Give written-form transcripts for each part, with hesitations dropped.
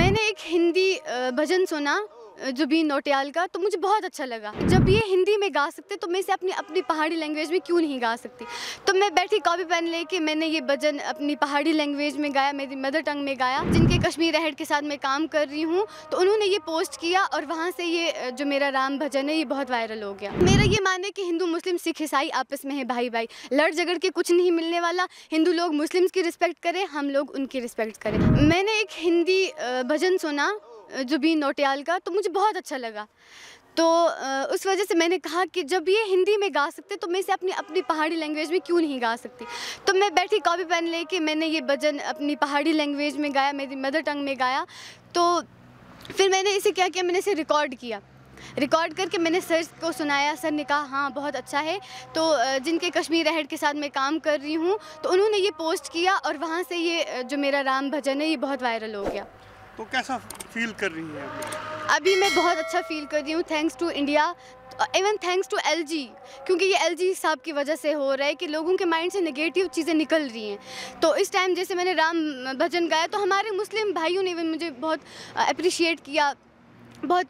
मैंने एक हिंदी भजन सुना जुबीन नौटियाल का, तो मुझे बहुत अच्छा लगा। जब ये हिंदी में गा सकते तो मैं इसे अपनी अपनी पहाड़ी लैंग्वेज में क्यों नहीं गा सकती। तो मैं बैठी कॉपी पेन लेके मैंने ये भजन अपनी पहाड़ी लैंग्वेज में गाया, मेरी मदर टंग में गाया। जिनके कश्मीर अहेड के साथ मैं काम कर रही हूँ, तो उन्होंने ये पोस्ट किया और वहाँ से ये जो मेरा राम भजन है ये बहुत वायरल हो गया। मेरा ये मानना है कि हिंदू मुस्लिम सिख ईसाई आपस में है भाई भाई, लड़ झगड़ के कुछ नहीं मिलने वाला। हिंदू लोग मुस्लिम्स की रिस्पेक्ट करें, हम लोग उनकी रिस्पेक्ट करें। मैंने एक हिंदी भजन सुना जुबीन नौटियाल का, तो मुझे बहुत अच्छा लगा। तो उस वजह से मैंने कहा कि जब ये हिंदी में गा सकते तो मैं इसे अपनी अपनी पहाड़ी लैंग्वेज में क्यों नहीं गा सकती। तो मैं बैठी कॉपी पेन लेके मैंने ये भजन अपनी पहाड़ी लैंग्वेज में गाया, मेरी मदर टंग में गाया। तो फिर मैंने इसे क्या किया, मैंने इसे रिकॉर्ड किया। रिकॉर्ड करके मैंने सर को सुनाया। सर ने कहा हाँ बहुत अच्छा है। तो जिनके कश्मीर अहेड के साथ मैं काम कर रही हूँ, तो उन्होंने ये पोस्ट किया और वहाँ से ये जो मेरा राम भजन है ये बहुत वायरल हो गया। तो कैसा फील कर रही हैं अभी मैं बहुत अच्छा फील कर रही हूँ, thanks to India, even thanks to LG, क्योंकि ये LG साहब की वजह से हो रहा है कि लोगों के माइंड से नेगेटिव चीज़ें निकल रही हैं। तो इस टाइम जैसे मैंने राम भजन गाया तो हमारे मुस्लिम भाइयों ने इवन मुझे बहुत अप्रिशिएट किया, बहुत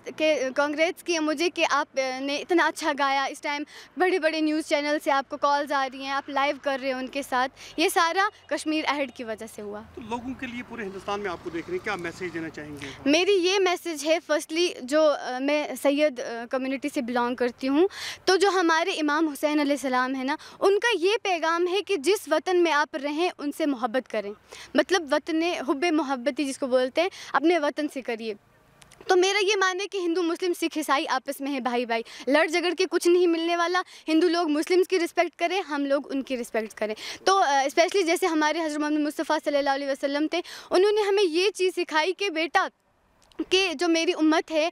कांग्रेस किया मुझे कि आपने इतना अच्छा गाया। इस टाइम बड़े बड़े न्यूज़ चैनल से आपको कॉल्स आ रही हैं, आप लाइव कर रहे हो उनके साथ। ये सारा कश्मीर अहेड की वजह से हुआ। तो लोगों के लिए पूरे हिंदुस्तान में आपको देख रहे हैं, क्या मैसेज देना चाहेंगे? मेरी ये मैसेज है, फर्स्टली जो मैं सैयद कम्युनिटी से बिलोंग करती हूँ, तो जो हमारे इमाम हुसैन अलैहिस्सलाम है ना, उनका ये पैगाम है कि जिस वतन में आप रहें उनसे मोहब्बत करें। मतलब वतन हुब्बे मोहब्बती जिसको बोलते हैं, अपने वतन से करिए। तो मेरा ये मानना है कि हिंदू मुस्लिम सिख ईसाई आपस में है भाई भाई, लड़ झगड़ के कुछ नहीं मिलने वाला। हिंदू लोग मुस्लिम्स की रिस्पेक्ट करें, हम लोग उनकी रिस्पेक्ट करें। तो स्पेशली जैसे हमारे हज़रत मोहम्मद मुस्तफ़ा सल्लल्लाहु अलैहि वसल्लम थे, उन्होंने हमें ये चीज़ सिखाई कि बेटा कि जो मेरी उम्मत है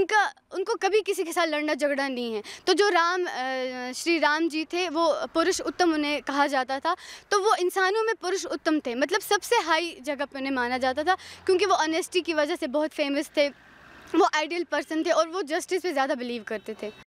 उनको कभी किसी के साथ लड़ना झगड़ा नहीं है। तो जो श्री राम जी थे वो पुरुष उत्तम उन्हें कहा जाता था, तो वो इंसानों में पुरुष उत्तम थे, मतलब सबसे हाई जगह पर उन्हें माना जाता था, क्योंकि वो ऑनेस्टी की वजह से बहुत फेमस थे, वो आइडियल पर्सन थे और वो जस्टिस पे ज़्यादा बिलीव करते थे।